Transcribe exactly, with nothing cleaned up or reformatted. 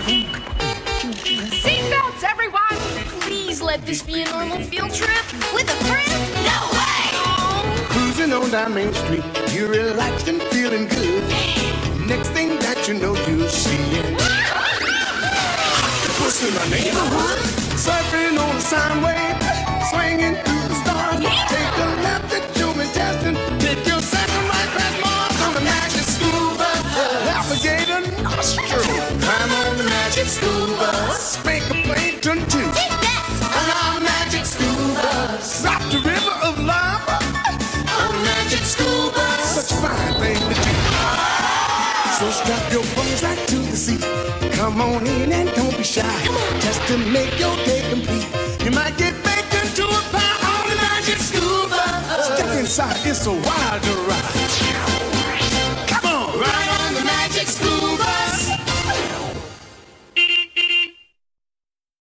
Seatbelts, everyone! Please let this be a normal field trip. With a friend? No way! Oh. Cruising on down Main Street, you're relaxed and feeling good. Next thing that you know, you're seeing octopus in the neighborhood. Surfing on the sine wave, swinging through the stars. Take a left at Human Testing. Take your second right past Mars on the Magic School Bus. Alligator nostril. Climb on the Magic School Bus. Make a plankton too. Take that! On our Magic School Bus. Drop the river of lava on the Magic School Bus. Such a fine thing to do. So strap your bones right to the seat. Come on in and don't be shy. Just to make your day complete. You might get baked into a pie on the Magic School Bus. Step inside, it's a wild ride.